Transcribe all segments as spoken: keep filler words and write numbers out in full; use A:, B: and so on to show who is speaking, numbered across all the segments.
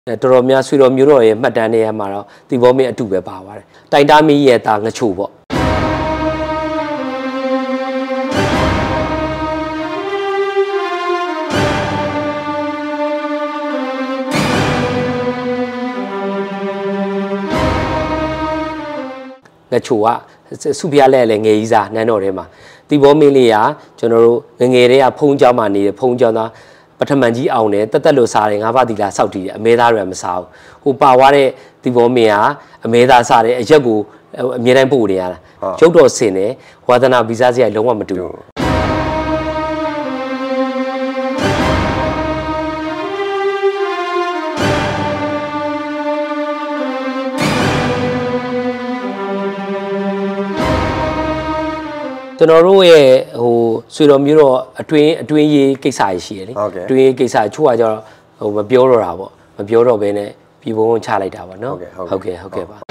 A: တော်တော်များဆွေတော်မျိုးတော်ရဲ့မှတ်တမ်းတွေမှာတော့ဒီဘောမင်းအတူပဲပါပါတယ်တိုင်တာမီရဲ့တာငချို့ပေါ့ငချို့ကစုပြလဲလဲငယ်ကြီးစားနန်းတော်ထဲမှာဒီဘောမင်းလေးကကျွန်တော်တို့ငငယ်တွေကဖုံးเจ้าမှာနေတယ်ဖုံးเจ้าသားပထမန်ကြီးအောင်တယ်တက်တက်လို့စားတယ်ငါးပါးတီလာစောက်တီးတယ်အမဲသားတွေမစားဘူးဟိုပါသွားတဲ့ဒီဘောမင်းကအမဲသားစားတယ်အရက်ကိုအမြဲတမ်းပို့နေရတာကျုပ်တော်စင်တယ်ဝါသနာဗီဇစရိုက်လုံးဝမတူဘူးကျွန်တော်တို့ရဲ့ဟိုဆွေတော်မျိုးတော့အတွင်းအတွင်းရေးကိစ္စရှိရလေအတွင်းရေးကိစ္စချို့ကကျတော့ဟိုမပြောတော့တာပေါ့မပြောတော့ဘဲနဲ့ပြည်ပုံချလိုက်တာပေါ့နော်ဟုတ်ကဲ့ဟုတ်ကဲ့ပါ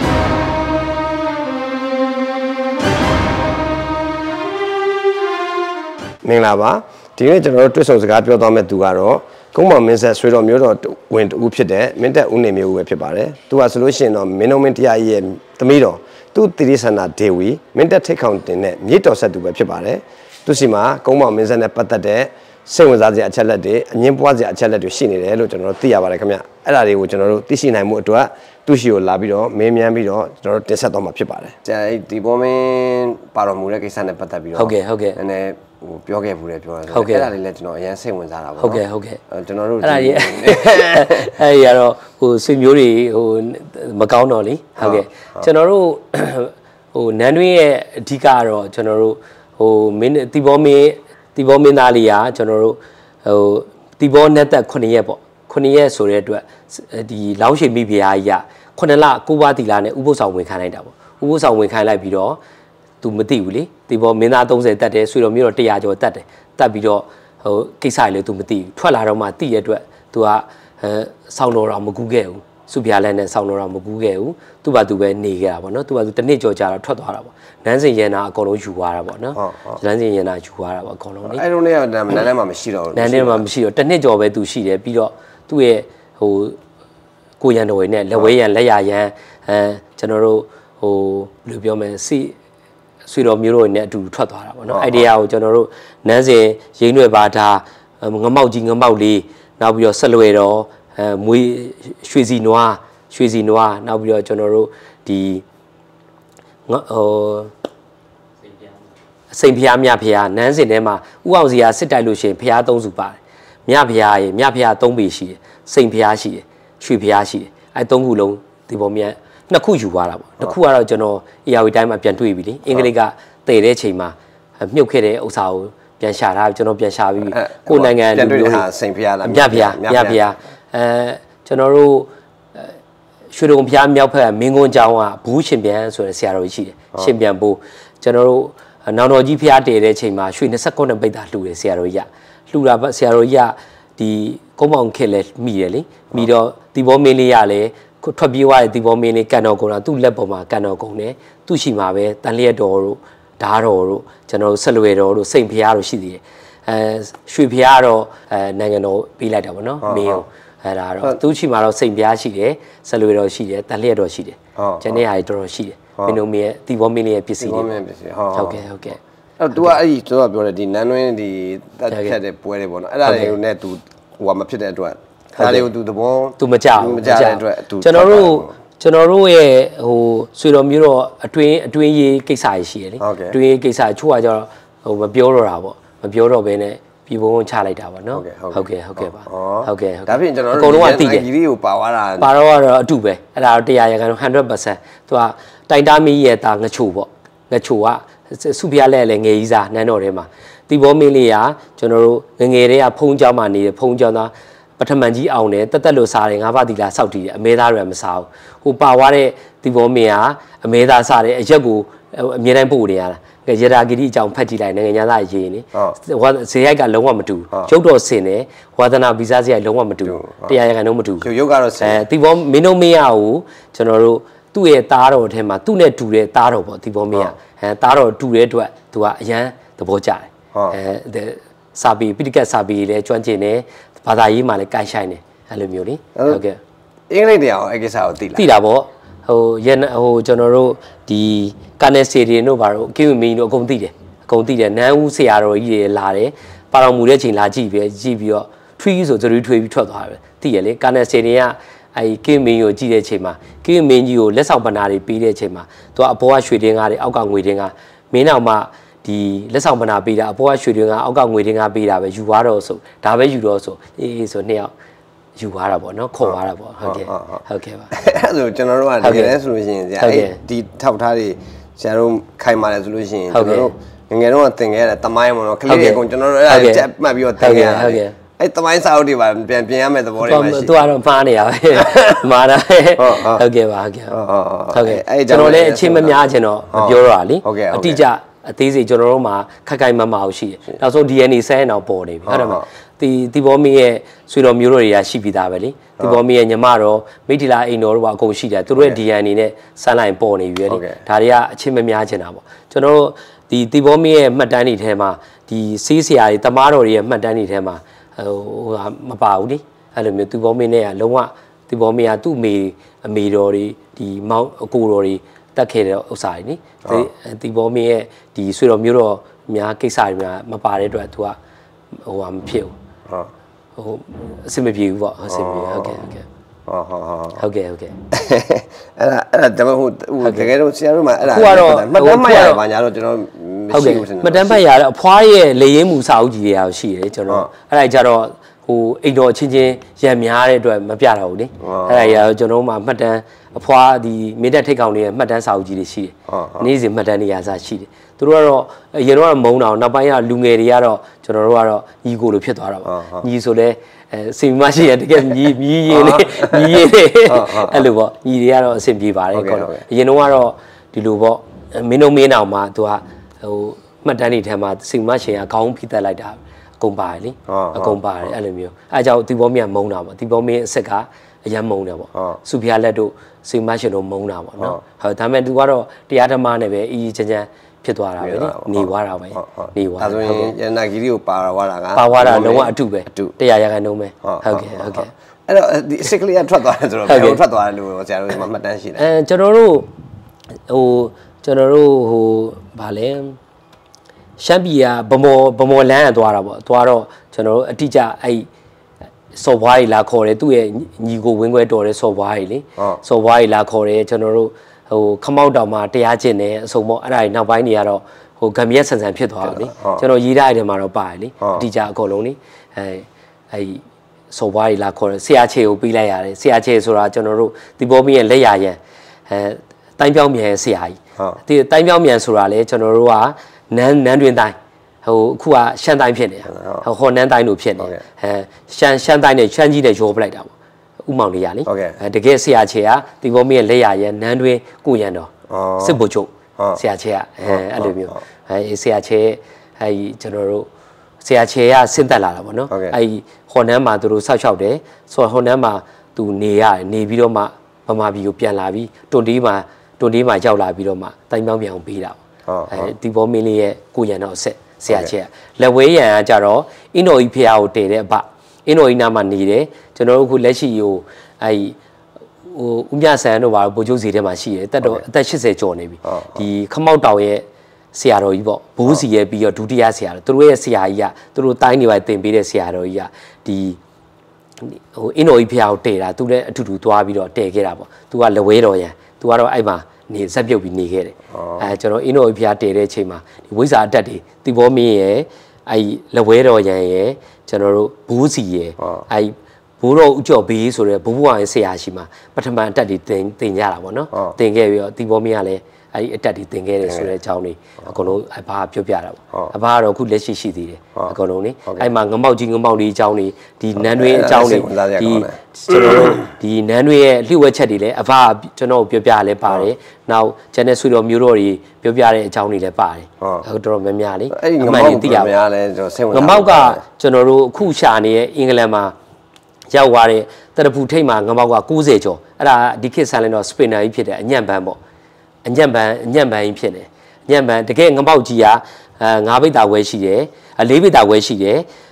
B: မင်္ဂလာပါဒီနေ့ကျွန်တော်တို့တွေ့ဆုံစကားပြောသွားမယ့်သူကတော့ကုန်းမောင်မင်းဆက်ဆွေတော်မျိုးတော်ဝင်တူဖြစ်တဲ့မင်းတက်ဦးနေမျိုးပဲဖြစ်ပါတယ်သူကဆိုလို့ရှိရင်တော့မင်းတော်မင်းတရားကြီးရဲ့သမီးတော်သူတိရိဆန္ဒဒေဝီမင်းတက်ထိတ်ခေါင်တင်တဲ့မြေတော်ဆက်သူပဲဖြစ်ပါတယ်သူစီမှာကုန်းမောင်မင်းဆက်နဲ့ပတ်သက်တဲ့စိတ်ဝင်စားစရာအချက်လက်တွေအငင်းပွားစရာအချက်လက်တွေရှိနေတယ်လို့ကျွန်တော်တို့သိရပါတယ်ခင်ဗျအဲ့ဒါတွေကိုကျွန်တော်တို့သိရှိနိုင်မှုအတွက်သူရှိကိုလာပြီးတော့မင်းမြန်းပြီးတော့ကျွန်တော်တို့တင်ဆက်တော့မှာဖြစ်ပါတယ်ကျန်ဒီဘောမင်းပါတော်မူတဲ့ကိစ္စနဲ့ပတ်သက်ပြီးတော့
A: ဟုတ်ကဲ့ဟုတ်ကဲ့
B: နည်းနည်းဟိုပြောခဲ့ဘူးလေပြောတယ်အဲ့ဒါလေးလည်းကျွန်တော်အရင်စိတ်ဝင်စားတာပေါ့
A: ဟုတ်ကဲ့ဟုတ်ကဲ့
B: ကျွန်တော်တို့
A: အဲ့ဒါကြီးအဲ့ဒီကတော့ဟိုဆွေမျိုးတွေဟိုမကောင်းတော့လေဟုတ်ကဲ့ကျွန်တော်တို့ဟိုနန်းတွင်းရဲ့အဓိကကတော့ကျွန်တော်တို့ဟိုမင်းတီဘောမင်းတီဘောမင်းသားလေးကကျွန်တော်တို့ဟိုတီဘောနဲ့သက်ခုနှစ်ရက်ပေါ့ခုနှစ်ရက်ဆိုတဲ့အတွက်ဒီလောင်းရှိမိဖုရားကြီးကခုနှစ်လကိုးပါးတီလာနဲ့ဥပုသ်ဆောင်ဝင်ခံလိုက်တာပေါ့ဥပုသ်ဆောင်ဝင်ခံလိုက်ပြီးတော့သူမသိဘူးလေဒီဘောမင်းသားသုံးဆယ်တက်တယ်ဆွေတော်မျိုးတော့တရာကျော်တက်တယ်တက်ပြီးတော့ဟိုကိစ္စတွေလည်းသူမသိဘူးထွက်လာတော့မှသိရတဲ့အတွက်သူကအဲဆောင်းတော်တော်မကူးခဲ့ဘူးစုပြလက်နဲ့ဆောင်းတော်တော်မကူးခဲ့ဘူးသူ့ဘာသူပဲနေခဲ့တာပေါ့နော်သူ့ဘာသူတစ်နှစ်ကျော်ကြာတော့ထွက်သွားတာပေါ့နန်းစင်ရန်နာအကုန်လုံးယူသွားတာပေါ့နော်နန်းစင်ရန်နာယူသွားတာပေါ့အကုန်လုံးလေ
B: အဲ့လိုနဲ့နန်းထဲမှာမရှိတော့ဘူး
A: နန်းထဲမှာမရှိတော့တစ်နှစ်ကျော်ပဲသူရှိတယ်ပြီးတော့သူ့ရဲ့ဟိုကိုရန်တော်တွေနဲ့လက်ဝဲရန်လက်ရရန်အဲကျွန်တော်တို့ဟိုဘယ်လိုပြောမလဲစီဆွေတော်မျိုးတို့နဲ့အတူထွက်သွားတာပေါ့နော်အိုင်ဒီယာကိုကျွန်တော်တို့နန်းစင်ရင်းရွယ်ပါတာငမောက်ကြီးငမောက်လေးနောက်ပြီးတော့ဆက်လွယ်တော်အဲမွေးရွှေစီနွားရွှေစီနွားနောက်ပြီးတော့ကျွန်တော်တို့ဒီဟိုစိန်ဖျားမြဖျားနန်းစင်ထဲမှာဥအောင်စီကစစ်တိုက်လို့ရှိရင်ဖျားသုံးစုပါတယ်မြဖျားရေမြဖျားသုံးပေရှိတယ်စိန်ဖျားရှိတယ်ရွှေဖျားရှိတယ်အဲသုံးခုလုံးဒီပုံမြတ်နှစ်ခုယူသွားတာပေါ့တစ်ခုကတော့ကျွန်တော်အေယာဝီတိုင်းမှာပြန်တွေ့ပြီလေအင်္ဂလိပ်ကတည်တဲ့ချိန်မှာမြုပ်ခဲ့တဲ့ဥစ္စာကိုပြန်ရှာထားကျွန်တော်ပြန်ရှာပြီးကိုယ်နိုင်ငံ
B: လူမျိုးဟာစိန်ဖျားလား
A: မြဖျားမြဖျားအဲကျွန်တော်တို့ရွှေတုံဖျားမြောက်ဖက်မင်းကွန်းကျောင်းကဘူးရှင်ပြန်ဆိုတဲ့ဆရာတော်ကြီးရှိတယ်ရှင်ပြန်ဘိုးကျွန်တော်တို့နောင်တော်ကြီးဖျားတည်တဲ့ချိန်မှာရွှေยี่สิบခုပိတ်တာလှူတယ်ဆရာတော်ကြီးကလှူတာဆရာတော်ကြီးကဒီကုန်းမောင်ခက်လဲမိတယ်လေမိတော့ဒီဘောမင်းလေးရလဲထွက်ပြေးသွားတဲ့ဒီဘောမင်းလေးကန်တော်ကုန်းတာသူ့လက်ပေါ်မှာကန်တော်ကုန်းတယ်သူ့ရှိမှာပဲတန်လျက်တော်တို့ဓားတော်တို့ကျွန်တော်တို့ဆက်လွယ်တော်တို့စိန်ဖျားတို့ရှိသေးတယ်အဲရွှေဖျားတော့အဲနိုင်ငံတော်ပေးလိုက်တာပေါ့နော်မင်းကိုအဲ့ဒါတော့သူ့ရှိမှာတော့စိန်ဖျားရှိတယ်ဆက်လွယ်တော်ရှိတယ်တန်လျက်တော်ရှိတယ်ကျန်တဲ့ဟာတွေတော်တော်ရှိတယ်မင်းတို့မင်းရဲ့ဒီဘောမင်းလေးရဲ့ပစ္စည်းတွေဟုတ်ကဲ့ဟုတ်ကဲ့
B: အဲ့ तू ကအဲ့ဒီကျွန်တော်ပြောတယ်ဒီနန်းတွင်းဒီတက်ဖြတ်တဲ့ပွဲတွေပေါ့နော်အဲ့ဒါတွေကိုနဲ့ तू ဟိုကမဖြစ်တဲ့အတွက်အဲ့ဒါတွေကို तू သဘော
A: तू မကြောက်
B: မကြောက်တဲ့အတွက် तू
A: ကျွန်တော်တို့ကျွန်တော်တို့ရဲ့ဟိုဆွေတော်မျိုးတော့အတွင်းအတွင်းရေးကိစ္စရှိရလေအတွင်းရေးကိစ္စချို့ကကျတော့ဟိုမပြောတော့တာပေါ့မပြောတော့ဘဲနဲ့ပြည်ပုံချလိုက်တာပေါ့နော်ဟုတ်ကဲ့ဟုတ်ကဲ့ပါဟုတ်ကဲ့
B: ဒါဖြင့်ကျွန်တော်တို့အကုန်လုံးကသိတယ်ဒီလေးကိုပါသွားတာ
A: ပါတော့ကတော့အတူပဲအဲ့ဒါတော့တရားရကန်hundred percentသူကတိုင်တာမီရဲ့တာငချို့ပေါ့ငချို့ကစုပြလဲလဲငယ်ကြီးစားနန်းတော်ထဲမှာတီဘောမင်းလေးကကျွန်တော်တို့ငငယ်တွေကဖုံးเจ้าမှာနေတယ်ဖုံးเจ้าသားပထမန်ကြီးအောင်တယ်တက်တက်လို့စားတယ်ငါးပါးတီလာစောက်တီးတယ်အမဲသားတွေမစားဘူးဟိုပါသွားတဲ့တီဘောမင်းကအမဲသားစားတယ်အရက်ကိုအမြဲတမ်းပို့နေရတာရတာဂီတိအကြောင်းဖတ်ကြည့်လိုက်နိုင်ငံသားရေးနေဝါဇေရိုက်ကလုံးဝမတူကျုပ်တော်စင်တယ်ဝါသနာဗီဇစရိုက်လုံးဝမတူတရားရကန်လုံးမတူ
B: ရုပ်ကတော့စင်
A: အဲတီဘောမင်းတို့မင်းရကိုကျွန်တော်တို့သူ့ရဲ့သားတော်ထဲမှာသူ့နဲ့တူတဲ့သားတော်ပေါ့တီဘောမင်းကအဲသားတော်တူတဲ့အတွက်သူကအရန်သဘောကျတယ်အဲစာပေပိဋကတ်စာပေလည်းကျွမ်းကျင်တယ်ဘာသာရေးမှာလည်းကိုင်ဆိုင်တယ်အဲ့လိုမျိုးလေဟုတ်ကဲ့
B: အင်္ဂလိပ်တရားအဲ့ကိစ္စကိုသိလား
A: သိတာပေါ့ဟိုရန်ဟိုကျွန်တော်တို့ဒီကာနယ်စတေဒီတို့ဘာလို့ကင်းမင်းတို့အကုန်သိတယ်အကုန်သိတယ်နန်းဦးဆရာတော်ကြီးတွေလာတယ်ပါတော်မူတဲ့ချိန်လာကြည့်ပြီးကြည့်ပြီးတော့ထွေးဆိုသတိထွေးပြီးထွက်သွားတယ်သိရလေကာနယ်စတေဒီကအဲကင်းမင်းကိုကြည့်တဲ့ချိန်မှာကင်းမင်းကြီးကိုလက်ဆောင်ပဏာတွေပေးတဲ့ချိန်မှာသူကအပေါ်ကရွှေတင်းကားတွေအောက်ကငွေတင်းကားမင်းနောက်မှဒီလက်ဆောင်ပဏာပေးတာအပေါ်ကရွှေတင်းကားအောက်ကငွေတင်းကားပေးတာပဲယူသွားတော့ဆိုဒါပဲယူတော့ဆိုအေးအေးဆိုနှစ်ယောက်ယူသွားတာပေါ့နော်ခေါ်သွားတာပေါ့ဟုတ်ကဲ့ဟုတ်ကဲ့ပါ
B: အဲ့ဆိုကျွန်တော်တို့ကတကယ်လဲဆိုလို့ရှိရင်ဆရာအဲ့ဒီထောက်ထားတွေဆရာတို့ခိုင်ပါတယ်ဆိုလို့ရှိရင်ကျွန်တော်တို့ငငယ်တော့သင်ခဲ့ရတဲ့တမိုင်းပေါ့နော်ကလေးတွေအကုန်ကျွန်တော်တို့အဲ့ဒါတက်မှတ်ပြီးတော့သင်ခဲ့ရတယ်အဲ့တမိုင်းစာအုပ်တွေပါပြန်ပြင်ရမယ့်သဘောတွေပါရှိ
A: သူကတော့မှားနေရပဲမှားတာဟုတ်ကဲ့ပါဟုတ်ကဲ့ဟုတ်ကဲ့အဲ့ကျွန်တော်လည်းအချင်းမများချင်တော့မပြောတော့လေအတိအကျအသေးစိတ်ကျွန်တော်တို့မှာခက်ခိုင်မမအောင်ရှိတယ်နောက်ဆုံး D N A ဆဲအောင်ပေါ်နေပြီဟုတ်တယ်မဒီတီဘောမင်းရဲ့ဆွေတော်မျိုးတို့တွေကရှိပြီးသားပဲလေတီဘောမင်းရဲ့ညီမတော်မိထီလာအိမ်တော်တို့ကအကုန်ရှိတယ်သူတို့ရဲ့ D N A နဲ့ဆန်းလိုက်ပေါ်နေပြီလေဒါတွေကအချင်းမများချင်တာပေါ့ကျွန်တော်တို့ဒီတီဘောမင်းရဲ့မှတ်တမ်းတွေထဲမှာဒီစေးဆရာတွေတမားတော်တွေရဲ့မှတ်တမ်းတွေထဲမှာဟိုမပါဘူးလေအဲ့လိုမျိုးတီဘောမင်းနဲ့ကလုံးဝတီဘောမင်းကသူ့အမေအမေတော်တွေဒီမောင်အကိုတော်တွေတက်ခဲ့တဲ့ဥစ္စာတွေနိတီဘောမင်းရဲ့ဒီဆွေတော်မျိုးတော်များကိစ္စတွေများမပါတဲ့အတွက်သူကဟိုဟာမဖြစ်ဘူးဟုတ်ဟိုအဆင်မပြေဘူးပေါ့အဆင်မပြေဟုတ်ကဲ့ဟုတ်ကဲ့ဟုတ်ဟုတ်ဟုတ်ကဲ့ဟုတ်ကဲ့
B: အဲ့ဒါအဲ့ဒါဒါမှမဟုတ်တကယ်တော့ဆရာတို့မှအဲ့ဒါမှတ်တမ်းမှတ်ရပါညာတော့ကျွန်တော်
A: မရှိဘူးမှတ်တမ်းမှတ်ရတော့အဖွားရဲ့လေရင်မှုစာအုပ်ကြီးတွေရောရှိတယ်ကျွန်တော်အဲ့ဒါကြတော့ဟိုအိမ်တော်ချင်းချင်းရံများတဲ့အတွက်မပြတော့ဘူးလေအဲ့ဒါကြီးကတော့ကျွန်တော်မှမှတ်တမ်းအဖွားဒီမင်းတက်ထိတ်ကောင်တွေရဲ့မှတ်တမ်းစာအုပ်ကြီးတွေရှိတယ်နေ့စဉ်မှတ်တမ်းတွေရာစားရှိတယ်သူတို့ကတော့အရင်တော့မုန်းတာနောက်ပိုင်းကလူငယ်တွေကတော့ကျွန်တော်တို့ကတော့ညီကိုလိုဖြစ်သွားတာပေါ့ညီဆိုလဲအဲစင်မရှိရတကယ်ညီညီရင်လေးညီရင်လေးအဲ့လိုပေါ့ညီတွေကတော့အဆင်ပြေပါတယ်ကောအရင်တော့ကတော့ဒီလိုပေါ့မင်းတို့မင်းအောင်မှာသူကဟိုမှတ်တမ်းတွေထဲမှာစင်မရှင်ကခေါင်းဖိသက်လိုက်တာအကုန်ပါတယ်လေအကုန်ပါတယ်အဲ့လိုမျိုးအဲကြောင့်တီဘောမင်းကမုန်းတာပေါ့တီဘောမင်းအစ်စ်ကအရန်မုန်းတယ်ပေါ့စုဖျားလက်တို့စင်မရှင်တို့မုန်းတာပေါ့နော်ဟုတ်ဒါပေမဲ့သူကတော့တရားဓမ္မနဲ့ပဲအီးချမ်းချမ်းဖြစ်သွားတာပဲနေသွားတာပဲနေသွား
B: ဒါဆိုရင်ရဏဂီရီကိုပါသွားတာက
A: ပါသွားတာလုံးဝအတုပဲတရားရခိုင်နှုံးပဲဟုတ်ကဲ့ဟုတ်ကဲ့
B: အဲ့တော့ဒီစစ်ကလေးကထွက်သွားတယ်ဆိုတော့ဘယ်လိုထွက်သွားတယ်လို့ဆရာတို့မှတ်တမ်းရှိတယ်
A: အဲကျွန်တော်တို့ဟိုကျွန်တော်တို့ဟိုဗာလဲရှမ်းပြည်ကဗမော်ဗမော်လန်းကသွားတာပေါ့သွားတော့ကျွန်တော်တို့အတိအကျအဲ့စော်ဘွားကြီးလာခေါ်တယ်သူ့ရဲ့ညီကိုဝင်းခွဲတော်တဲ့စော်ဘွားကြီးလေစော်ဘွားကြီးလာခေါ်တယ်ကျွန်တော်တို့ဟိုခမောက်တောင်မှာတရားကျင့်တယ်အစုံပေါ့အဲ့ဒါကြီးနောက်ပိုင်းတွေကတော့ဟိုဂမ်ရက်ဆန်ဆန်ဖြစ်သွားတယ်လေကျွန်တော်ရေးထားတဲ့ထဲမှာတော့ပါတယ်လေအတိအကျအကုန်လုံးလေအဲအဲစော်ဘွားကြီးလာခေါ်တယ်ဆရာချေကိုပြီးလိုက်ရတယ်ဆရာချေဆိုတာကျွန်တော်တို့ဒီဘောမီရဲ့လက်ရရန်အဲတိုင်းပြောင်းမြန်ဆရာကြီးဒီတိုင်းပြောင်းမြန်ဆိုတာလေကျွန်တော်တို့ကနန်းနန်းတွင်တိုင်းဟိုအခုကရှမ်းတိုင်းဖြစ်နေတာဟိုဟော်နန်းတိုင်းလို့ဖြစ်နေအဲရှမ်းရှမ်းတိုင်းနဲ့ရှမ်းကြီးနဲ့ရောပလိုက်တာပေါ့ဥမောင်လေးရလေအဲတကယ်ဆရာချေကဒီဘောမီရဲ့လက်ရရန်နန်းတွင်ကိုရန်တော်စစ်ဘုတ်ချုပ်ဆရာချေကအဲအဲ့လိုမျိုးအဲဆရာချေအဲကျွန်တော်တို့ဆရာချေကဆင်းသက်လာတာပေါ့နော်အဲဟော်နန်းမှာသူတို့ဆောက်ရှောက်တယ်ဆိုတော့ဟော်နန်းမှာသူနေရတယ်နေပြီးတော့မှဗမာပြည်ကိုပြန်လာပြီးတွန်တီးမှာတွန်တီးမှာရောက်လာပြီးတော့မှတိုင်းပြောင်းပြန်အောင်ပေးတာပေါ့အဲဒီဘောမီလေးရဲ့ကိုရန်တော်ဆက်ဆရာချေကလက်ဝဲရန်ကကြတော့အင်းတော်ကြီးဖះကိုတည်တဲ့အဘအင်းတော်ကြီးနားမှာနေတယ်ကျွန်တော်တို့အခုလက်ရှိဟိုအဲဟိုဦးမြဆန်းတို့ဘာဗိုလ်ချုပ်စီထဲမှာရှိတယ်တက်တော့အသက်၈၀ကျော်နေပြီဒီခမောက်တောင်ရဲ့ဆရာတော်ကြီးပေါ့ဘိုးစီရဲ့ပြီးတော့ဒုတိယဆရာတော်သူတို့ရဲ့ဆရာကြီးကသူတို့တိုင်းနေပါတင်ပေးတဲ့ဆရာတော်ကြီးကဒီဟိုအင်းတော်ကြီးဖះကိုတည်တာသူလည်းအထူတူသွားပြီးတော့တည်ခဲ့တာပေါ့သူကလက်ဝဲတော်ရန်သူကတော့အဲ့မှာနေဇက်ပြုတ်ပြီးနေခဲ့တယ်အဲကျွန်တော်အင်းတော်ကြီးဖះတည်တဲ့အချိန်မှာဒီဝိဇ္ဇာအတက်တွေတီဘောမင်းရဲ့အဲ့လက်ဝဲတော်ရန်ရဲ့ကျွန်တော်တို့ဘိုးစီရဲ့အဲ့ဘိုးတော်ဦးကျော်ဘေးဆိုတဲ့ဘိုးဘွားရဲ့ဆရာရှိမှာပထမအတက်တွေတင်တင်ကြတာပေါ့နော်တင်ခဲ့ပြီးတော့တီဘောမင်းကလည်းအဲ့အတက်တွေတင်ခဲ့တယ်ဆိုတဲ့အကြောင်းလေးအကုန်လုံးအဘကပြောပြတာပေါ့အဘကတော့အခုလက်ရှိရှိသေးတယ်အကုန်လုံးလေအဲ့မှာငမောက်ကြီးငမောက်လေးအကြောင်းလေးဒီနန်းတွင်းအကြောင်းလေးဒီကျွန်တော်တို့ဒီနန်းတွင်းရဲ့လှိဝက်ချက်တွေလည်းအဘကကျွန်တော်ပြောပြလဲပါတယ်နောက်ကျန်တဲ့ဆွေတော်မျိုးတော်တွေပြောပြတဲ့အကြောင်းတွေလည်းပါတယ်ဟုတ်တော်တော်များများလေ
B: အဲ့ဒီငမောက်သိရများလဲကျွန်တော်စိတ်ဝင်
A: စားငမောက်ကကျွန်တော်တို့အခုရှာနေတဲ့အင်္ဂလန်မှာရောက်သွားတဲ့တရဖူထိတ်မှာငမောက်က၉၀ကျော်အဲ့ဒါဒီခေတ်ဆန်လဲတော့စပင်နာကြီးဖြစ်တဲ့အညံ့ပန်းပေါ့အညံ့ပန်းအညံ့ပန်းကြီးဖြစ်တယ်အညံ့ပန်းတကယ်ငမောက်ကြီးကအဲငါးပိတ်တာဝဲရှိတယ်လေးပိတ်တာဝဲရှိတယ်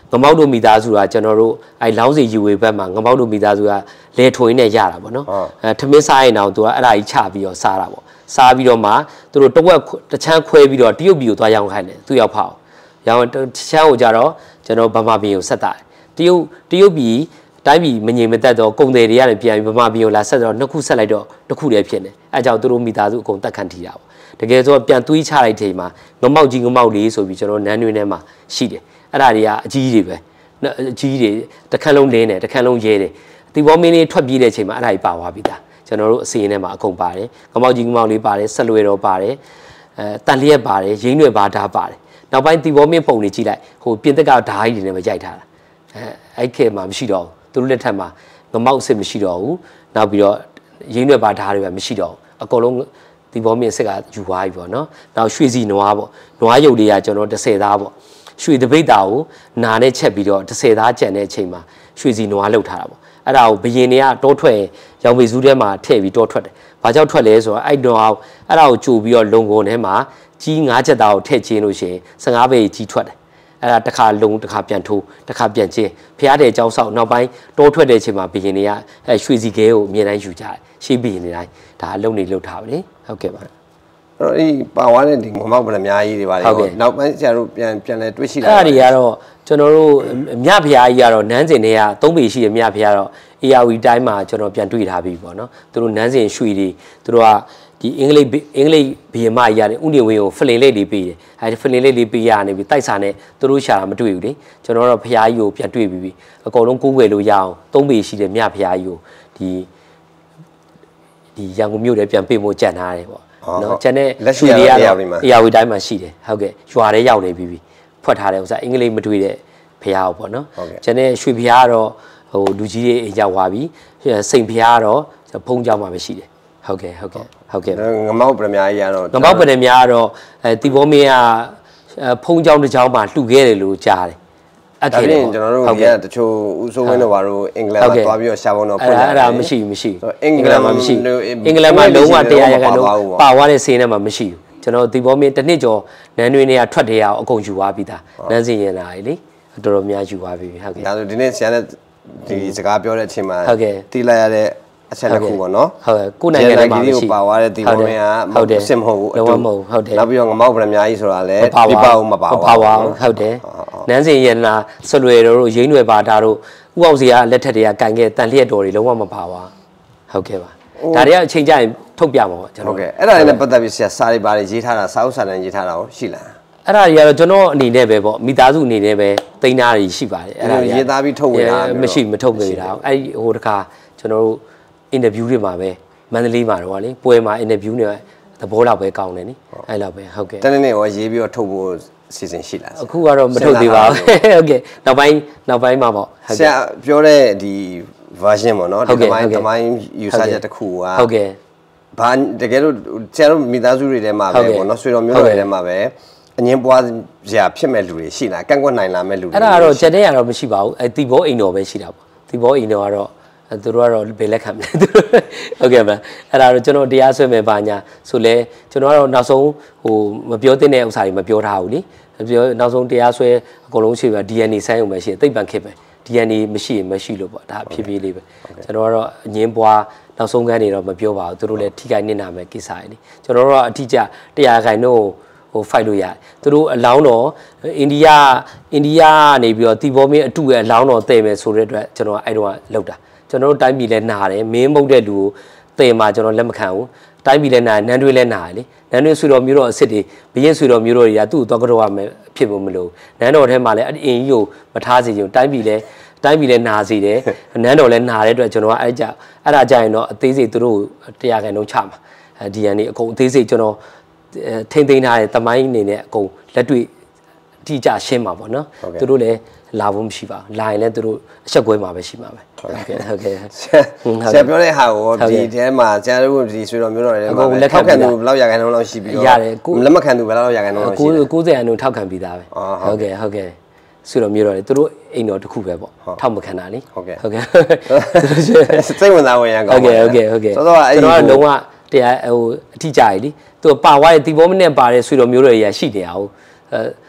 A: ငမောက်တို့မိသားစုကကျွန်တော်တို့အဲလောင်းစီယူဝေဘက်မှာငမောက်တို့မိသားစုကလေထွင်နဲ့ရတာပေါ့နော်အဲထမင်းစားရင်တော့သူကအဲ့ဒါကြီးချပြီးတော့စားတာပေါ့စားပြီးတော့မှသူတို့တဝက်တချမ်းခွဲပြီးတော့တရုတ်ပြည်ကိုသွားရောင်းခိုင်းတယ်သူရောက်ဖောက်ရောင်းတချမ်းကိုကြတော့ကျွန်တော်ဗမာပြည်ကိုဆက်တာတရုတ်တရုတ်ပြည်တိုင်းပြည်မငြိမ်မသက်တော့ကုန်တယ်တွေရတယ်ပြန်ပြီးဗမာပြည်ကိုလာဆက်တော့နှစ်ခုဆက်လိုက်တော့တစ်ခုတည်းဖြစ်နေအဲကြောင့်သူတို့မိသားစုအကုန်တက်ခန့်ထီတာပေါ့တကယ်ဆိုပြန်သွေးချလိုက်ချိန်မှာငမောက်ကြီးငမောက်လေးဆိုပြီးကျွန်တော်နန်းတွင်းထဲမှာရှိတယ်အဲ့ဒါတွေကအကြီးတွေပဲအကြီးတွေတစ်ခန်းလုံးလင်းတယ်တစ်ခန်းလုံးရဲတယ်တီဘောမင်းလေးထွက်ပြေးတဲ့အချိန်မှာအဲ့ဒါကြီးပါသွားပြီသားကျွန်တော်တို့အစီရင်ထဲမှာအကုန်ပါတယ်ငမောက်ကြီးငမောက်လေးပါတယ်ဆက်လွယ်တော်ပါတယ်အဲတန်လျက်ပါတယ်ရင်းရွယ်ပါဓာပါတယ်နောက်ပိုင်းတီဘောမင်းပုံတွေကြည့်လိုက်ဟိုပြင်သစ်ကဓာကြီးတွေနဲ့ပဲရိုက်ထားတာအဲအဲ့ခေတ်မှာမရှိတော့ဘူးသူတို့လက်ထက်မှာငမောက်အစ်စ်မရှိတော့ဘူးနောက်ပြီးတော့ရင်းရွယ်ပါဓာတွေပဲမရှိတော့ဘူးအကုန်လုံးဒီဘောမင်းစစ်ကယူသွားပြီပေါ့နော်နောက်ရွှေစီနွားပေါ့နွားရုပ်တွေကကျွန်တော်တစ်ဆယ်သားပေါ့ရွှေတပိတ်တာကိုနာနဲ့ချက်ပြီးတော့တစ်ဆယ်သားကြံတဲ့အချိန်မှာရွှေစီနွားလှုပ်ထားတာပေါ့အဲ့ဒါကိုဘယင်တွေကတောထွက်ရောင်ပေစူးထဲမှာထည့်ပြီးတောထွက်တယ်ဘာကြောင့်ထွက်လဲဆိုတော့အဲ့တော့အဲ့ဒါကိုကြိုပြီးတော့လုံကုန်ထဲမှာကြီးငါးချက်သားကိုထည့်ချင်းလို့ရှိရင်ဆယ်ငါးပေကြီးထွက်တယ်အဲ့ဒါတစ်ခါလုံတစ်ခါပြန်ထိုးတစ်ခါပြန်ချင်းဖျားတဲ့အကြောင်းဆောက်နောက်ပိုင်းတောထွက်တဲ့အချိန်မှာဘယင်တွေကအဲရွှေစီခဲကိုအမြဲတမ်းယူကြတယ်ရှေးဘယင်တွေတိုင်းဒါအလုံးနေလှုပ်ထားပါလေဟုတ်ကဲ့ပါအဲ့
B: တော့ဒီပါဝါတဲ့ဒီငမောက်ဗလများကြီးတွေပါလေနောက်ပိုင်းဆရာတို့ပြန်ပြန်လဲတွေးရှိလာ
A: အဲ့ဒါတွေကတော့ကျွန်တော်တို့မြဖျားကြီးကတော့နန်းစင်တွေကသုံးပေရှိတယ်မြဖျားတော့ A R V တိုင်းမှာကျွန်တော်ပြန်တွေ့ထားပြီပေါ့နော်သူတို့နန်းစင်ရွှေတွေသူတို့ကဒီအင်္ဂလိပ်အင်္ဂလိပ်ဘီယမကြီးရတယ်ဥနေဝင်းကိုဖလင်လေးလေးပေးတယ်အဲဒီဖလင်လေးလေးပေးရနေပြီတိုက်စာနဲ့သူတို့ရှာတာမတွေ့ဘူးလေကျွန်တော်တို့ဖျားကြီးကိုပြန်တွေ့ပြီးပြီအကုန်လုံးကိုးကွယ်လို့ရအောင်သုံးပေရှိတယ်မြဖျားကြီးကိုဒီဒီရန်ကုန်မြို့ထဲပြန်ပေးဖို့ကြံထားတယ်ပေါ့နော်ကျန်တဲ့ရွှေတွေကတော့အရာဝတီတိုင်းမှာရှိတယ်ဟုတ်ကဲ့ရွာထဲရောက်နေပြီဖွက်ထားတဲ့ဥစ္စာအင်္ဂလိပ်မတွေ့တဲ့ဖျားပေါ့နော်ကျန်တဲ့ရွှေဖျားကတော့ဟိုလူကြီးတွေအိမ်ရောက်သွားပြီစိန်ဖျားကတော့ဘုံเจ้าမှာပဲရှိတယ်ဟုတ်ကဲ့ဟုတ်ကဲ့ဟုတ်ကဲ့
B: ငမောက်ဗလများကြီးကတော့
A: ငမောက်ဗလများကတော့အဲတီဘောမင်းကဖုံเจ้าတစ်เจ้าမှာလှူခဲ့တယ်လို့ကြားတယ်
B: အဲ့ဒါပြင်ကျွန်တော်တို့ဒီကတချို့ဦးစိုးဝင်းတို့ဘာလို့အင်္ဂလန်မှာသွားပြီးတော့ရှာပုံတော့ဖွင့်
A: လာအဲ့ဒါမရှိမရှိအင်္ဂလန်မှာမရှိအင်္ဂလန်မှာလုံးဝတရားရခိုင်လုံးပါသွားတဲ့စီးထဲမှာမရှိဘူးကျွန်တော်တီဘောမင်းတစ်နှစ်ကျော်နန်းတွင်းတွေကထွက်တယ်အောင်အကုန်ယူသွားပြီးသားနန်းစင်ရင်လာလေတော်တော်များယူသွားပြီဟုတ်ကဲ့
B: ဒါဆိုဒီနေ့ဆရာနဲ့ဒီစကားပြောတဲ့အချိန်မှာတီးလိုက်ရတဲ့အချက်တစ်ခုပေါ့နော်
A: ဟုတ်ကဲ့ကိုနိုင်ငံမှာမရှိ
B: ပါသွားတဲ့တီဘောမင်းကစစ်မဟုတ်ဘူး
A: အတူမဟုတ်ဟုတ်တယ်
B: နောက်ပြီးတော့ငမောက်ဗလများကြီးဆိုတာလည်းပြပအောင်မပါဘူး
A: ပါပါဟုတ်တယ်နန်းစင်ရနာဆွလွယ်တို့ရင်းရွယ်ပါတာတို့ဥအောင်စီကလက်ထက်တွေကကန်ခဲ့တန်လျက်တော်တွေလုံးဝမပါပါဟုတ်ကဲ့ပါဒါတွေကအချိန်ကျရင်ထုတ်ပြမှာပေါ့ကျွန်တော်
B: ဟုတ်ကဲ့အဲ့ဒါလည်းပတ်သက်ပြီးဆရာစာတွေပါတယ်ရေးထားတာစာအုပ်စာတမ်းရေးထားတာရောရှိလား
A: အဲ့ဒါတွေကတော့ကျွန်တော်အနေနဲ့ပဲပေါ့မိသားစုအနေနဲ့ပဲတိန်းသားတွေရှိပါတယ်
B: အဲ့ဒါရေးသားပြီးထုတ်ဝေတာ
A: မရှိမထုတ်ဝေတာအဲ့ဟိုတခါကျွန်တော်တို့အင်တာဗျူးတွေမှာပဲမန္တလေးမှာတော့လေပွဲမှာအင်တာဗျူးနဲ့သဘောလောက်ပဲကောင်းတယ်နိအဲ့လောက်ပဲဟုတ်ကဲ့
B: တနေ့နေ့ရောရေးပြီးတော့ထုတ်ဖို့စီစဉ်ရှိလား
A: အခုကတော့မထုတ်သေးပါဘူးဟုတ်ကဲ့နောက်ပိုင်းနောက်ပိုင်းမှာပေါ့
B: ဆရာပြောတဲ့ဒီ version ပေါ့နော်ဒီသမိုင်းသမိုင်း user ချက်တစ်ခုက
A: ဟုတ်ကဲ့
B: ဘာတကယ်လို့ဆရာတို့မိသားစုတွေထဲမှာပဲပေါ့နော်ဆွေတော်မျိုးတွေထဲမှာပဲအငင်းပွားစရာဖြစ်မဲ့လူတွေရှိလားကန့်ကွက်နိုင်လားမဲ့လူတွေ
A: အဲ့ဒါကတော့ကျန်တဲ့ရတော့မရှိပါဘူးအဲတီဘောအိမ်တော်ပဲရှိတာပေါ့တီဘောအိမ်တော်ကတော့သူတို့ကတော့ဘယ်လက်ခံမလဲဟုတ်ကဲ့ဗျအဲ့ဒါတော့ကျွန်တော်တရားဆွဲမယ်ပါညာဆိုလဲကျွန်တော်ကတော့နောက်ဆုံးဟိုမပြောသင့်တဲ့ဥစ္စာတွေမပြောထားဘူးလေပြောနောက်ဆုံးတရားဆွဲအကုန်လုံးရှိပါ D N A ဆိုင်းုံပဲရှိသိပ္ပံခစ်ပဲ D N A မရှိရင်မရှိလို့ပေါ့ဒါဖြည်းဖြည်းလေးပဲကျွန်တော်ကတော့အငင်းပွားနောက်ဆုံးကန်းနေတော့မပြောပါဘူးသူတို့လည်းထိခိုက်နစ်နာမယ်ကိစ္စတွေလေကျွန်တော်တို့ကအထီးကျတရားခိုင်တို့ဟို fight လို့ရတယ်သူတို့အလောင်းတော့အိန္ဒိယအိန္ဒိယကနေပြီးတော့တီဘောမင်းအတူရဲ့အလောင်းတော်တည်မယ်ဆိုတဲ့အတွက်ကျွန်တော်အဲ့တော့လောက်တာကျွန်တော်တို့တိုင်းပြည်လဲနာတယ်မင်းမုတ်တဲ့လူကိုတည်မှာကျွန်တော်လက်မခံဘူးတိုင်းပြည်လဲနာနန်းတွေးလဲနာတယ်လေနန်းတွေးဆွေတော်မျိုးတော်အစ်စ်တွေဘရင်ဆွေတော်မျိုးတော်တွေကသူ့တော့ကတော့ရမယ်ဖြစ်ဖို့မလို့နန်းတော်ထဲမှာလဲအအင်ကြီးကိုမထားစေချင်တိုင်းပြည်လဲတိုင်းပြည်လဲနာစေတယ်နန်းတော်လဲနာတဲ့အတွက်ကျွန်တော်ကအဲ့ကြအဲ့ဒါကြရင်တော့အသေးစိတ်သူတို့တရားခံလုံးချမှာဒီ N A အကုန်အသေးစိတ်ကျွန်တော်ထိမ့်သိမ်းထားတဲ့တမိုင်းအနေနဲ့အကုန်လက်တွေ့အတိအကျရှင်းမှာပေါ့နော်သူတို့လည်းလာဖို့မရှိပါဘူးလာရင်လည်းသူတို့အဆက်ကွဲမှာပဲရှိမှာပဲဟုတ်ကဲ့ဟုတ်ကဲ့
B: ဆရာပြောတဲ့ဟာကိုဒီထဲမှာဆရာတို့ဒီဆွေတော်မျိုးတော်တွေမှာထောက်ခံသူဘယ်လောက်ရာခိုင်နှုန်းလောက်ရှိပြီးတော့
A: ရတယ်
B: လက်မခံသူဘယ်လောက်ရာခိုင်နှုန်းလောက်ရှိလဲ
A: ကိုးဆယ်ရာခိုင်နှုန်းထောက်ခံပြီးသားပဲဟုတ်ကဲ့ဟုတ်ကဲ့ဆွေတော်မျိုးတော်တွေသူတို့အိမ်တော်တစ်ခုပဲပေါ့ထောက်မခံတာလေ
B: ဟုတ်ကဲ့
A: ဟုတ်ကဲ့
B: စိတ်ဝင်စားဝင်ရကောင်း
A: ဟုတ်ကဲ့ဟုတ်ကဲ့ဟုတ်ကဲ့ဆိုတော့အဲ့ကျွန်တော်ကလုံးဝတရားဟိုအထီးကျရည်လीသူပါဝါရဲ့တီဘောမနဲ့ပါတဲ့ဆွေတော်မျိုးတော်တွေကရှိနေအောင်အဲ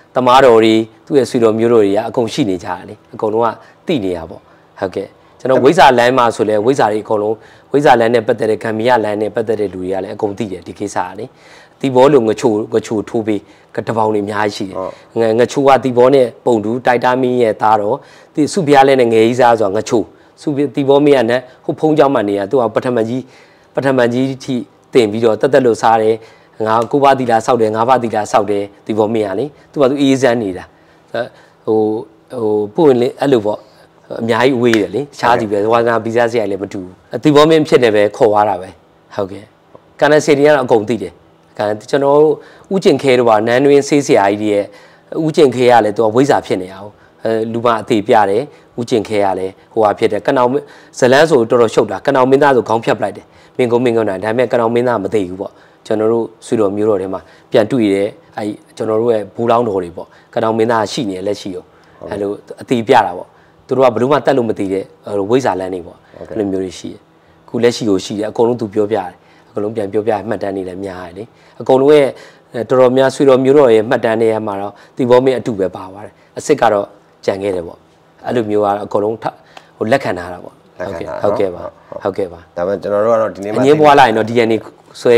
A: တမားတော်တွေသူ့ရဲ့ဆွေတော်မျိုးတော်တွေကအကုန်ရှိနေကြတယ်လေအကုန်လုံးကတိနေရပေါ့ဟုတ်ကဲ့ကျွန်တော်ဝိဇာလမ်းမှာဆိုလဲဝိဇာတွေအကုန်လုံးဝိဇာလမ်းနဲ့ပတ်သက်တဲ့ကံမီရလမ်းနဲ့ပတ်သက်တဲ့လူတွေကလည်းအကုန်သိတယ်ဒီကိစ္စကလေတီဘောလိုငချိုငချိုထိုးပြီးတပေါင်းတွေအများကြီးရှိတယ်ငချိုကတီဘောနဲ့ပုံတူတိုက်တာမင်းရဲ့သားတော်ဒီစုပြားလဲနဲ့ငယ်ကြီးစားဆိုတာငချိုစုတီဘောမင်းကနဲ့ဟိုဖုံးเจ้าမှနေရသူကပထမကြီးပထမကြီးထိတင်ပြီးတော့တက်တက်လို့စားတယ်ငါကိုပါတီလာစောက်တယ်ငါးပါးတီလာစောက်တယ်တီဘောမင်းကလေသူကသူအေးစမ်းနေတာဟိုဟိုပို့ရင်လေအဲ့လိုပေါ့အများကြီးဝေးတယ်လေချားစီပဲဝါကနာဗီဇာစရိုက်လည်းမတူဘူးအတီဘောမင်းဖြစ်နေပဲခေါ်သွားတာပဲဟုတ်ကဲ့ကန်နစီတီကတော့အကုန်သိတယ်ကန်ကျွန်တော်တို့ဥကျင်ခဲတို့ပါနန်းတွင်ဆေးဆရာကြီးရဲ့ဥကျင်ခဲရလဲသူကဝိဇာဖြစ်နေအောင်အဲလူမအသေးပြတယ်ဥကျင်ခဲရလဲဟိုဟာဖြစ်တယ်ကနောင်ဇလန်းဆိုတော်တော်ရှုပ်တာကနောင်မင်းသားဆိုခေါင်းဖြတ်ပလိုက်တယ်မင်းကုန်းမင်းကုန်းနိုင်ဒါပေမဲ့ကနောင်မင်းသားမသိဘူးပေါ့ကျွန်တော်တို့ဆွေတော်မျိုးတော်ထဲမှာပြန်တွေ့ရဲအဲကျွန်တော်တို့ရဲ့ဘူလောင်းတော်တွေပေါ့ကနောင်မင်းသားရှိနေလက်ရှိရောအဲလိုအသေးပြတာပေါ့သူတို့ကဘယ်လို့မှတက်လို့မသိတဲ့ဝိဇာလန်းနေပေါ့အဲ့လိုမျိုးတွေရှိတယ်ခုလက်ရှိကိုရှိတယ်အကုန်လုံးသူပြောပြတယ်အကုန်လုံးပြန်ပြောပြမှတ်တမ်းနေလည်းများတယ်လေအကုန်လုံးရဲ့တော်တော်များဆွေတော်မျိုးတော်ရဲ့မှတ်တမ်းတွေမှာတော့တီဘောမင်းအတူပဲပါသွားတယ်အစ်စ်ကတော့ကြံခဲ့တယ်ပေါ့အဲ့လိုမျိုးကတော့အကုန်လုံးဟိုလက်ခံထားတာပေါ့ဟုတ်ကဲ့ဟုတ်ကဲ့ပါဟုတ်ကဲ့ပါ
B: ဒါပေမဲ့ကျွန်တော်တို့ကတော့ဒီနေ့
A: မှာအငင်းပွားလိုက်ရင်တော့ D N A ဆွဲ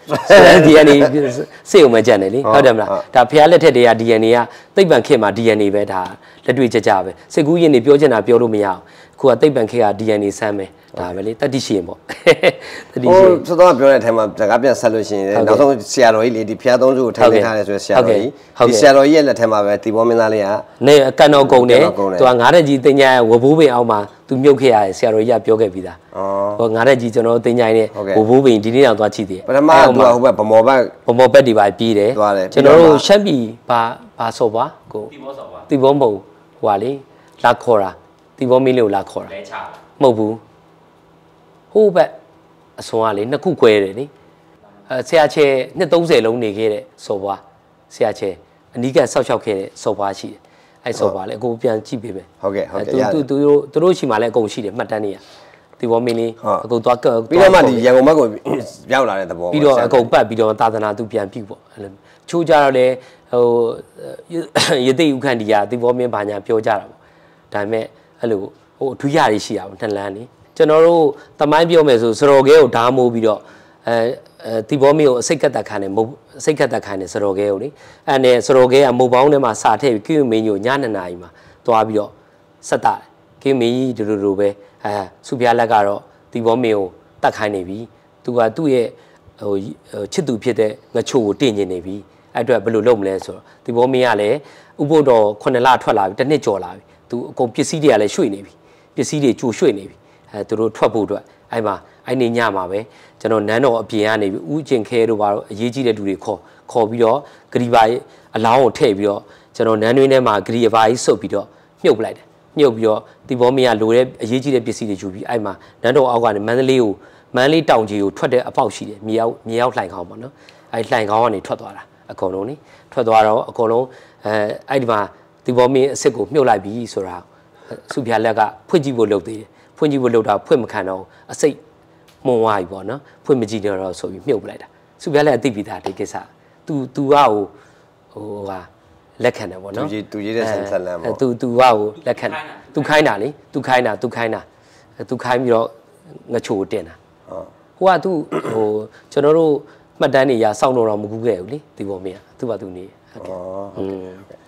A: D N A စေုံမကြံတယ်လေဟုတ်တယ်မလားဒါဖျားလက်ထက်တွေက D N A ကသိပ္ပံခေတ်မှာ D N A ပဲဒါလက်တွေ့ကြကြပဲစိတ်ကူးရင်နေပြောချင်တာပြောလို့မရအောင်ခုကသိပ္ပံခေတ်က D N A ဆမ်းမယ်ဒါပဲလေတတိရှိရင်ပေါ့
B: တတိရှိဟိုစောစောပြောတဲ့အထက်မှာစကားပြန်ဆက်လို့ရှိရင်နောက်ဆုံးဆရာတော်ကြီးလေဒီဖျားသုံးစုကိုထိုင်နေထားတယ်ဆိုရင်ဆရာတော်ကြီးဒီဆရာတော်ကြီးရဲ့လက်ထက်မှာပဲတီဘောမင်းသားလေး
A: ကနေကန်တော်ကုံတယ်သူကငါးရက်ကြီးတင်ကြရဲ့ဝဘိုးပင်အောင်မှာသူမြုပ်ခဲ့ရတယ်ဆရာတော်ကြီးကပြောခဲ့ပြီးသားဩဟိုငါးရက်ကြီးကျွန်တော်တင်ကြရဲ့ဝဘိုးပင်ဒီနေ့တော့သွားကြည့်သေးတယ်
B: ပထမကသူကဟိုဘက်ဗမော်ဘက်
A: ဗမော်ဘက်ဒီပါပြေးတယ်ကျွန်တော်တို့ရှမ်းပြည်ဘာဘာဆော့ပါကိုတီဘောဆော့ပါတီဘောမဟုတ်ဟိုပါလေလာခေါ်တာတီဘောမင်းလေးကိုလာခေါ်တာလဲချမဟုတ်ဘူးဟိုဘက်အစွန်ကလေနှစ်ခုခွဲတယ်လေအဲဆရာချဲနှစ်သုံးဆယ်လုံးနေခဲ့တဲ့စော်ဘွားဆရာချဲအနီးကဆောက်ရှောက်ခဲ့တဲ့စော်ဘွားရှိတယ်အဲစော်ဘွားလေအကုန်ပြန်ကြည့်ပေးမယ်
B: ဟုတ်ကဲ့ဟုတ်ကဲ့
A: သူသူတို့သူတို့ရှိမှလည်းအကုန်ရှိတယ်မှတ်တမ်းတွေကဒီဘောမင်းလေးအကုန်သွား
B: ပြီးတော့မှဒီရန်ကုန်ဘက်ကိုရောက်လာတဲ့သဘော
A: ပြီးတော့အကုန်ပတ်ပြီးတော့သာသနာသူပြန်ပြုတ်ပေါ့အဲလိုချိုးကြတော့လေဟိုရတိဥခန့်ဒီယာဒီဘောမင်းဘာညာပြောကြတာပေါ့ဒါပေမဲ့အဲ့လိုဟိုအထူးရတွေရှိတာပေါ့နှစ်လမ်းနေကျွန်တော်တို့တမိုင်းပြောမယ်ဆိုစတော်ကဲကိုဓာမိုးပြီးတော့အဲအဲတီဘောမီကိုအစိတ်ကတ်တက်ခံတယ်မဟုတ်အစိတ်ကတ်တက်ခံတယ်စတော်ကဲကိုလေအဲ့နဲ့စတော်ကဲကမုတ်ပေါင်းထဲမှာစာထည့်ပြီးကိမင်းညိုညနေနာရီမှာသွားပြီးတော့ဆက်တာကိမင်းကြီးဒူဒူဒူပဲအဲစုပြလက်ကတော့တီဘောမီကိုတတ်ခိုင်းနေပြီသူကသူ့ရဲ့ဟိုချစ်သူဖြစ်တဲ့ငချို့ကိုတင့်ကျင်နေပြီအဲ့အတွက်ဘယ်လိုလုပ်မလဲဆိုတော့တီဘောမီကလည်းဥပုဒ္တော်ခုနှစ်လထွက်လာပြီတစ်နှစ်ကျော်လာပြီသူအကုန်ပစ္စည်းတွေကလည်းရွှေ့နေပြီပစ္စည်းတွေကြိုရွှေ့နေပြီအဲသူတို့ထွက်ဖို့အတွက်အဲ့မှာအဲ့နေညမှာပဲကျွန်တော်နန်းတော်အပြင်ကနေပြီးဥကျင်ခဲတို့ဘာလို့အရေးကြီးတဲ့လူတွေခေါ်ခေါ်ပြီးတော့ဂရီပါအလောင်းကိုထည့်ပြီးတော့ကျွန်တော်နန်းတွင်းထဲမှာဂရီအပါကြီးစုပ်ပြီးတော့မြုပ်ပလိုက်တယ်မြုပ်ပြီးတော့တီဘောမင်းကလိုတဲ့အရေးကြီးတဲ့ပစ္စည်းတွေယူပြီးအဲ့မှာနန်းတော်အောက်ကနေမန္တလေးကိုမန္တလေးတောင်ကြီးကိုထွက်တဲ့အပေါက်ရှိတယ်မြေရောက်မြေရောက်လှိုင်ခေါင်းပေါ့နော်အဲ့လှိုင်ခေါင်းကနေထွက်သွားတာအကုန်လုံးနိထွက်သွားတော့အကုန်လုံးအဲအဲ့ဒီမှာတီဘောမင်းအစ်စ်ကိုမြုပ်လိုက်ပြီးဆိုတာစုပြလက်ကဖွင့်ကြည့်ဖို့လုပ်သေးတယ်ဖွင့်ကြည့်ဖို့လုပ်တာဖွင့်မခံတော့အစိတ်မှုံသွားပြီပေါ့နော်ဖွင့်မကြည့်တော့ဆိုပြီးမြုပ်ပလိုက်တာစုပြလက်အသိပြီးသားဒီကိစ္စ तू तू ကဟိုဟိုဟာလက်ခံတယ်ပေါ့နော်
B: तू သူရေးတဲ့ဆန်ဆက်လမ်းပေါ့
A: तू तू ကဟိုလက်ခံ तू ခိုင်းတာလေ तू ခိုင်းတာ तू ခိုင်းတာ तू ခိုင်းပြီးတော့ငချိုကိုတင်တာဟိုက तू ဟိုကျွန်တော်တို့မှတ်တမ်းတွေရစောင့်တော့မကူခဲ့ဘူးလေဒီပေါ်မင်း तू ပါ तू နေဟုတ်ကဲ့